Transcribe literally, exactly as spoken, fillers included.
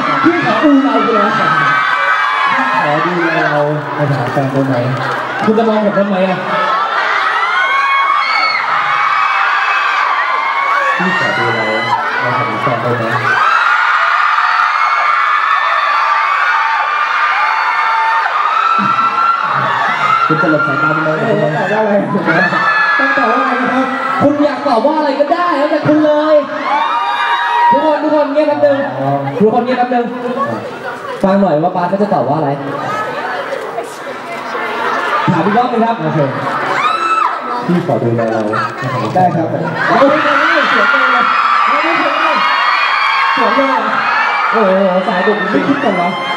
พี่ขอดูเราไปแล้วขอดูเราไปหาแฟนได้ไหมคุณจะมองผมทำไมอ่ะพี่ขอดูเราไปหาแฟนได้ไหมคุณจะหลบสายตาไปเลยต้องตอบว่าอะไรต้องตอบว่าอะไรนะครับคุณอยากตอบว่าอะไรก็ได้แล้วแต่คุณเลยทุกคนทุกคนเงียบแป๊บนึงทุกคนเงียบแป๊บนึงฟังหน่อยว่าปาเขาจะตอบว่าอะไรถามอีกรอบนึงครับโอเคพี่ขอดูแลเราได้ครับเราไม่เคยได้เสียงเลยเราไม่เคยได้เสียงเลยโอ้โหสายดุไม่คิดกันเหรอ